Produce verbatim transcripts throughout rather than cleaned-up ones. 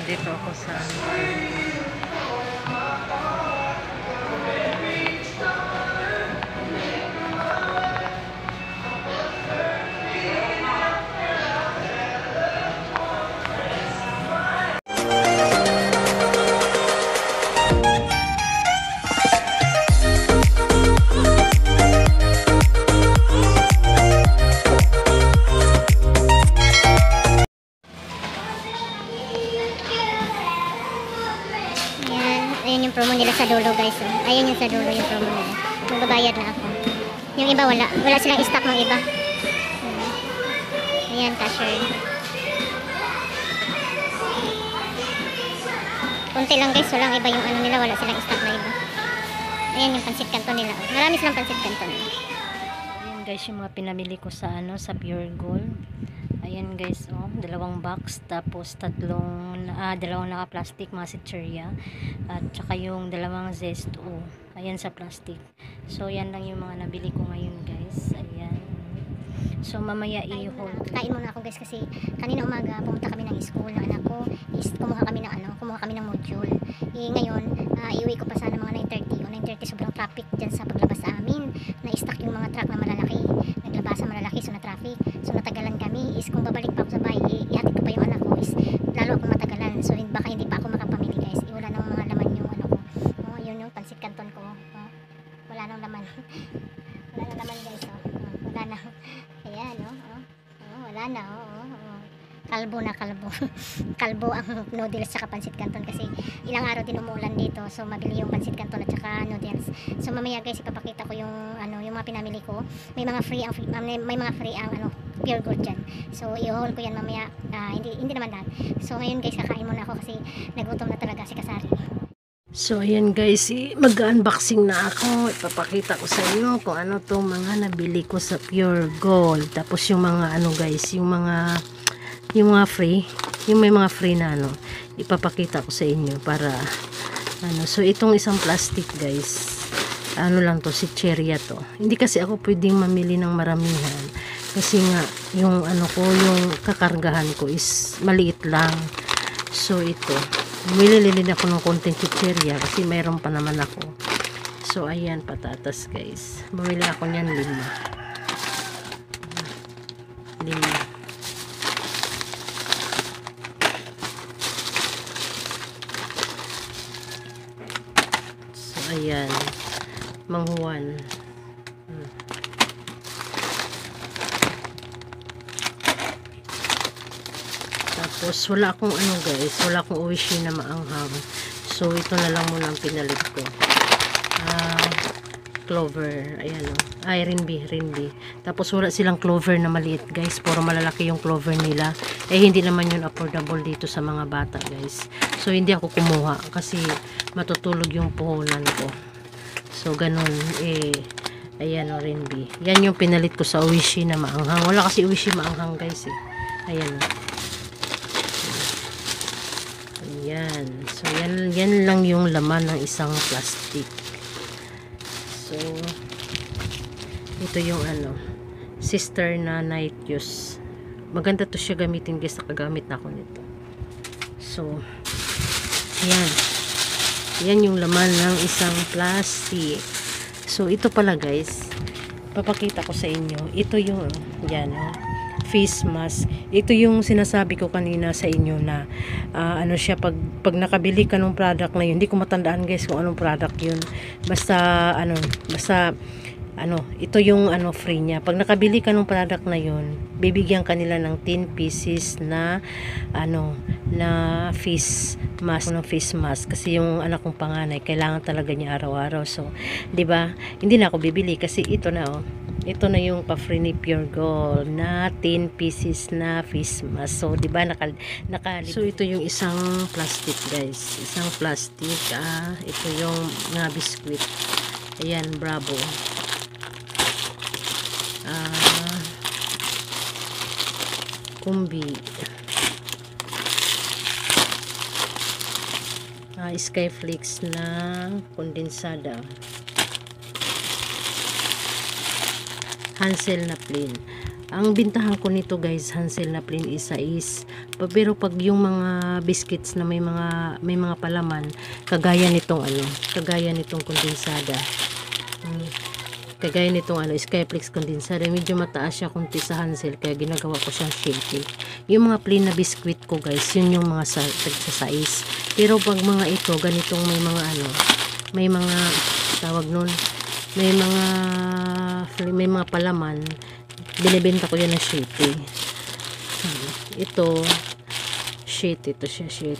Dito ako sa ano. Ayan yung promo nila sa dulo, guys. Oh. Ayan yung sa dulo yung promo nila. Magbabayad na ako. Yung iba wala. Wala silang stock ng iba. Ayan, cashier. Kunti lang, guys. Walang iba yung ano nila. Wala silang stock na iba. Ayan yung pansit kanto nila. Oh. Marami silang pansit kanto nila. Ayan, guys, yung mga pinamili ko sa ano sa Pure Gold. Ayan, guys, oh, dalawang box, tapos tatlong ah, dalawang naka-plastic mga sitcherya, at saka yung dalawang zesto. Ayan sa plastic. So yan lang yung mga nabili ko ngayon, guys. Ayan. So mamaya i-hold. Kain muna ako, guys, kasi kanina umaga pumunta kami ng school ng anak ko. Is kumuha kami ng ano, kumuha kami ng module. Eh, ngayon, uh, iuwi ko pa sana mga nine thirty. O nine thirty sobrang traffic diyan sa paglabas sa amin. Na-stuck yung mga truck na malalaki. Naglabasa malalaki, so na traffic. So natagalan kami. Is kung babalik pa ako sa bahay, ihatid ko pa yung anak ko, is lalo akong matagalan. So baka hindi pa ako makapamili, guys. Eh, wala nang mga laman yung ano ko. Oh, yun yung pansit canton ko. Oh, wala nang laman. Wala nang laman, guys. Oh, oh, wala na. Ayan, oh, oh, oh, wala na. Oh, oh, oh. Kalbo na kalbo. Kalbo ang noodles at pansit canton kasi ilang araw din umulan dito. So mabili yung pansit canton at saka noodles. So mamaya, guys, ipapakita ko yung ano, yung mga pinamili ko. May mga free ang may, may mga free ang ano, Pure Gold dyan. So i-haul ko yan mamaya. Uh, hindi hindi naman lahat. So ngayon, guys, kakain muna ako kasi nagutom na talaga si Kasari. So ayan, guys, mag-unboxing na ako. Ipapakita ko sa inyo kung ano tong mga nabili ko sa Pure Gold. Tapos yung mga ano, guys, yung mga yung mga free, yung may mga free na ano, ipapakita ko sa inyo para ano. So itong isang plastic, guys, ano lang to, si Cherria to. Hindi kasi ako pwedeng mamili ng maramihan kasi nga yung ano ko, yung kakargahan ko is maliit lang. So ito, bumili din ako ng konting chicherya kasi mayroon pa naman ako. So ayan, patatas, guys, bumili ako niyan lima lima so ayan, manghuan. hmm. Tapos wala akong ano, guys, wala akong uwishi na maanghang. So ito na lang muna ang pinalit ko. Ah, clover, ayan o. Ay, rinbi, rinbi. Tapos wala silang clover na maliit, guys. Puro malalaki yung clover nila. Eh hindi naman yun affordable dito sa mga bata, guys. So hindi ako kumuha kasi matutulog yung puhunan ko. So ganun, eh ayan o, rinbi. Yan yung pinalit ko sa uwishi na maanghang. Wala kasi uwishi maanghang, guys, eh. Ayan o. Ayan. So, yan, yan lang yung laman ng isang plastic. So, ito yung ano, sister na night use. Maganda to siya gamitin, guys. Nakagamit na ako nito. So, ayan. Yan yung laman ng isang plastic. So, ito pala, guys. Papakita ko sa inyo. Ito yung, yan, oh, face mask. Ito yung sinasabi ko kanina sa inyo na uh, ano siya, pag, pag nakabili ka ng product na yun, hindi ko matandaan, guys, kung anong product yun. Basta ano, basta ano, ito yung ano, free niya. Pag nakabili ka ng product na yun, bibigyan kanila ng ten pieces na ano, na face mask, ng face mask, kasi yung anak kong panganay kailangan talaga niya araw-araw. So, 'di ba? Hindi na ako bibili kasi ito na, oh. Ito na yung pa-free ni Pure Gold na ten pieces na face mask. So, 'di ba, naka, naka So, ito yung isang plastic, guys. Isang plastic, ah, ito yung mga biscuit. Ayan, Bravo. Ah, kumbi. Ah, Skyflakes na kondensada. Hansel na plain. Ang bintahan ko nito, guys, Hansel na plain, isa is Pa- Pero pag yung mga biscuits na may mga may mga palaman, kagaya nitong ano, kagaya nitong kondensada. Hmm, kagaya nitong ano, Skyflex kondensada, medyo mataas siya kunti sa Hansel kaya ginagawa ko siyang shake. Yung mga plain na biscuit ko guys, yun yung mga sa tagsa-size. Pero pag mga ito, ganitong may mga ano, may mga tawag nun, may mga may mga palaman, binibenta ko yan ng shake. Hmm, ito sheet, ito siya sheet.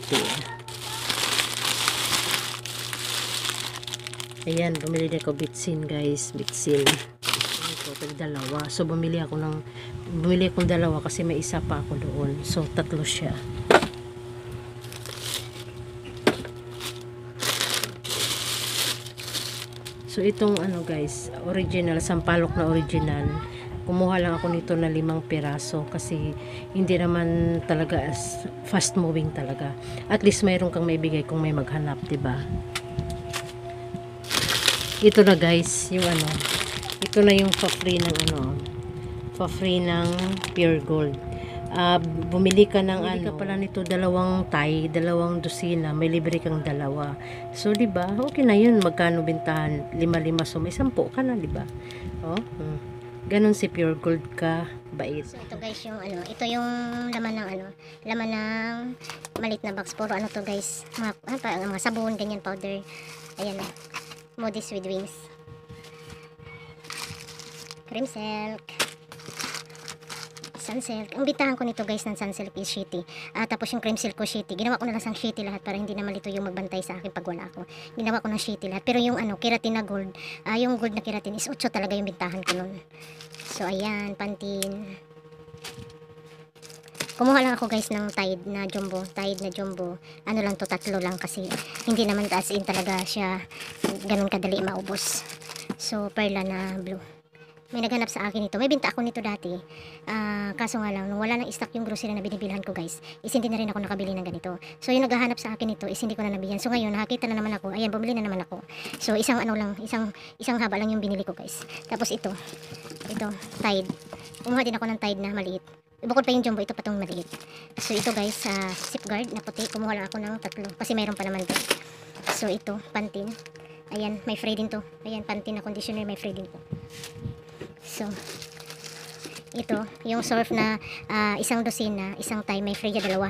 Ayan, bumili din ako bitsin guys, bitsin. Ito, tag dalawa. So bumili ako ng bumili akong dalawa kasi may isa pa ako doon. So tatlo siya. So itong ano guys, original, sampalok na original. Kumuha lang ako nito na limang piraso kasi hindi naman talaga as fast moving talaga. At least mayroon kang maibigay kung may maghanap, 'di ba? Ito na guys, yung ano. Ito na yung pa-free ng ano, pa-free ng pure gold. Uh, bumili ka ng bumili ano, ka pala nito dalawang tie, dalawang dosina, may libre kang dalawa. So 'di ba? Okay na 'yun. Magkano bintahan? lima-lima, so may sampu ka na, 'di ba? Oh. Hmm. Ganon si pure gold ka bait. So ito guys yung ano, ito yung laman ng ano, laman ng malit na box. Puro ano to guys, mga, ano, mga sabon, ganyan, powder. Ayan na, Modis with wings. Cream silk. Sunsilk. Ang bitahan ko nito guys ng Sunsilk is shitty. Uh, tapos yung cream silk ko shitty. Ginawa ko na lang sang shitty lahat para hindi na malito yung magbantay sa akin pag wala ako. Ginawa ko ng shitty lahat. Pero yung ano, keratin na gold, uh, yung gold na keratin is otso talaga yung bintahan ko nun. So ayan, Pantene. Kumuha lang ako guys ng Tide na jumbo. Tide na jumbo. Ano lang to, tatlo lang kasi hindi naman as in talaga siya ganun kadali maubos. So perla na blue. May naghanap sa akin ito. May binta ako nito dati. Uh, kaso nga lang, nung wala nang stock yung grocery na binibilhan ko guys, is hindi na rin ako nakabili ng ganito. So yung naghahanap sa akin ito, is hindi ko na nabihan. So ngayon, nakakita na naman ako. Ayan, bumili na naman ako. So isang ano lang, isang isang haba lang yung binili ko guys. Tapos ito, ito, Tide. Kumuha din ako ng Tide na maliit. Bukod pa yung jumbo, ito pa itong maliit. So ito guys, uh, Safeguard na puti. Kumuha lang ako ng tatlo. Kasi mayroon pa naman to. So ito, Pantene. Ayan, may free din to. Ayan, Pantene na conditioner, may free din to. So, ito, yung surf na uh, isang dosina, isang time, may free ya dalawa.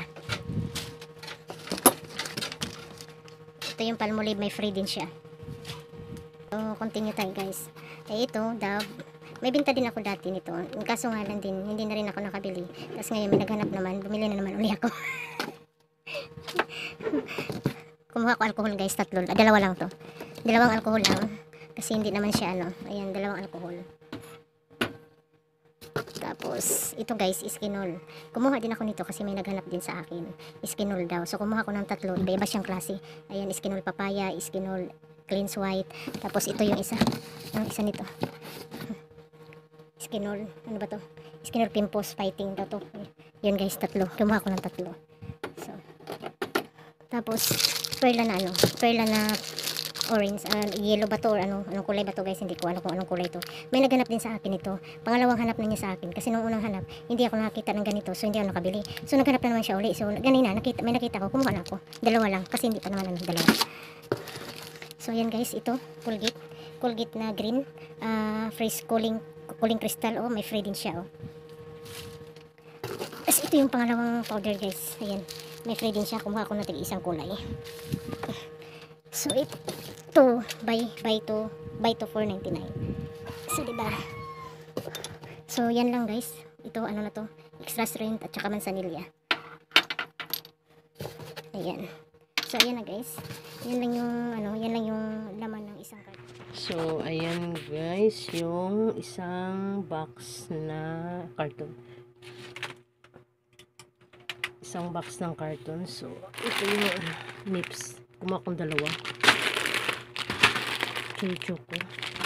Ito yung Palmolive, may free din siya. So, continue tayo guys. Eh, ito, Dove. May binta din ako dati nito. Kaso nga lang din, hindi na rin ako nakabili. Tapos ngayon, may naghanap naman, bumili na naman uli ako. Kumuha ko alcohol guys, tatlo. Ah, dalawa lang to. Dalawang alcohol lang. Kasi hindi naman siya ano. Ayan, dalawang alcohol. Tapos, ito guys, Iskinol. Kumuha din ako nito kasi may naghanap din sa akin. Iskinol daw. So, kumuha ko ng tatlo. Iba-iba siyang klase. Ayan, Iskinol papaya, Iskinol cleanse white. Tapos, ito yung isa. Yung isa nito. Iskinol. Ano ba to? Iskinol pimples fighting daw to. Yun guys, tatlo. Kumuha ko ng tatlo. So, tapos, perla na ano. Perla na orange, uh, yellow ba to or ano, anong kulay ba to guys, hindi ko alam kung anong kulay to. May naghanap din sa akin ito, pangalawang hanap na niya sa akin kasi nung unang hanap hindi ako nakakita ng ganito, so hindi ako nakabili. So naghanap na naman siya uli, so ganina nakita, may nakita ko, kumuha na ako, dalawa lang kasi hindi pa naman ano, dalawa. So ayan guys, ito Colgate, Colgate na green, uh, fresh cooling cooling crystal. Oh, may free din siya. Oh, as ito yung pangalawang powder guys, ayan, may free din siya. Kumuha ko na tig isang kulay. So ito buy buy to buy to four ninety-nine. So diba? So yan lang guys. Ito ano na to? Extra strength at saka mansanilya. Ayan. So ayan na guys. Yan lang yung ano, yan lang yung laman ng isang carton. So ayan guys, yung isang box na carton. Isang box ng carton. So ito yung nips. Kumuha kong dalawa. Choco.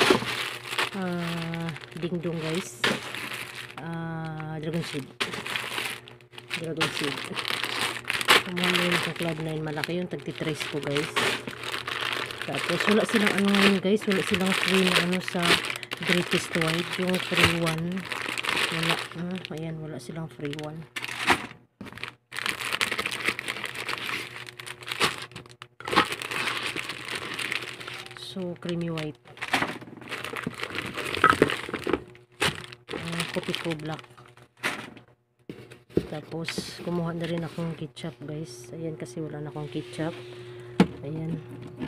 Ah, dingdong guys. Ah, dragon seed. Dragon seed. Kumuha na yun sa Cloud nine. Malaki yung tagtitrace ko guys. Tapos wala silang ano ngayon guys. Wala silang free na ano sa Greatest White. Yung free one. Wala. Hmm, ayan, wala silang free one. So, creamy white. Uh, kopi ko black. Tapos, kumuha na rin akong ketchup, guys. Ayan, kasi wala na akong ketchup. Ayan.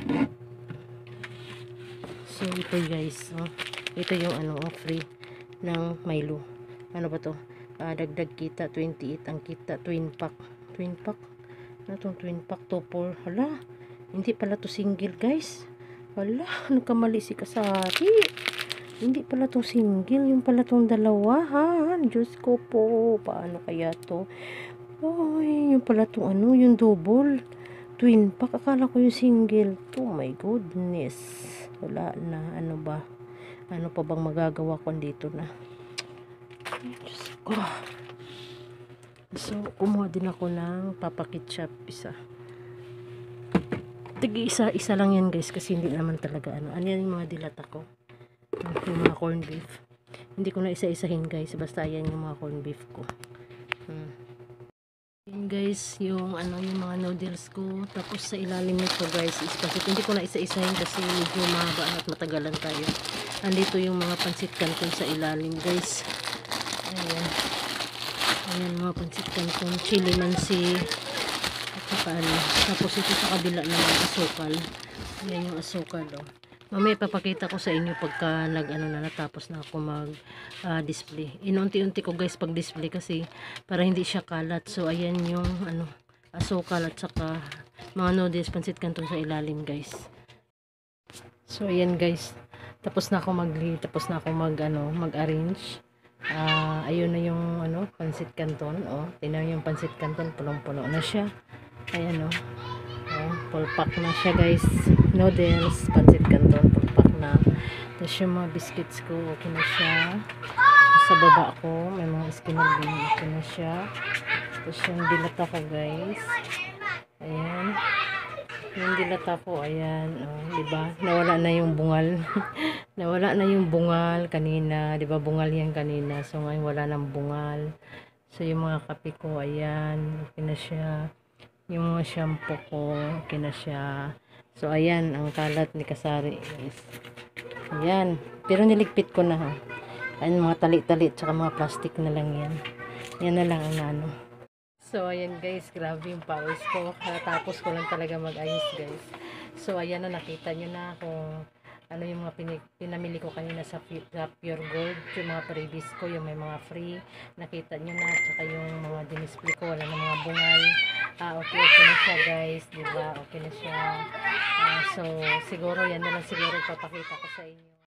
So, ito guys. Oh, ito yung ano, oh, free ng Milo. Ano ba to? Uh, dagdag kita, twenty-eight ang kita. Twin pack. Twin pack? Ano tong twin pack? two four. Hala, hindi pala to single, guys. Hala, nagkamali si Kasari. Hindi pala tong single. Yung pala tong dalawa, ha? Diyos ko po. Paano kaya to? Ay, yung pala tong ano, yung double. Twin pack. Akala ko yung single. Oh my goodness. Wala na. Ano ba? Ano pa bang magagawa ko dito na? Diyos ko. So, kumuha din ako ng Papa Ketchup. Isa. Tigi isa, isa lang yan guys. Kasi hindi naman talaga ano. Ano yan yung mga dilata ko? Yung mga corn beef. Hindi ko na isa-isahin guys. Basta yan yung mga corn beef ko. Hmm. Yan guys, yung ano yung mga noodles ko. Tapos sa ilalim nito guys is kasi hindi ko na isa-isahin kasi medyo mahaba at matagalan tayo. Andito yung mga pansit canton sa ilalim guys. Ayan. Ayan mga pansit canton, chili mansi at saka ano. Tapos ito sa kabila naman asukal. Ayan yung asukal oh. Mamaya papakita ko sa inyo pagka nag ano na natapos na ako mag uh, display. Inunti-unti ko guys pag display kasi para hindi siya kalat. So ayan yung ano asukal at saka mga noodles pansit canton sa ilalim guys. So ayan guys. Tapos na ako mag tapos na ako mag ano mag-arrange. Ah, uh, ayun na yung ano pansit canton. Oh, tingnan yung pansit canton pulong-pulo na siya. Ayan oh. Oh, full pack na siya guys. Noodles, pansit canton, full pack na. Tapos yung mga biscuits ko, okay na siya. Sa baba ko, may mga skinner din, okay na siya. Tapos yung dilata ko guys. Ayan. Yung dilata ko, ayan. Oh, diba? Nawala na yung bungal. Nawala na yung bungal kanina. Diba bungal yan kanina. So ngayon wala nang bungal. So yung mga kape ko, ayan. Okay na siya. Yung mga shampoo ko, okay na siya. So, ayan, ang kalat ni Kasari is, ayan. Pero niligpit ko na, ha. Ayan, mga tali-tali, tsaka mga plastic na lang yan. Yan na lang ang ano. So, ayan guys, grabe yung pawis ko. Natapos ko lang talaga mag-ayos, guys. So, ayan na, nakita nyo na kung ano yung mga pin pinamili ko kanina sa, sa Pure Gold. Yung mga previous ko, yung may mga free. Nakita nyo na, tsaka yung mga dinisplay ko, wala na mga bungal. Ah, okay, okay na siya guys, diba? Okay na siya. Ah, so, siguro yan na lang siguro papakita ko sa inyo.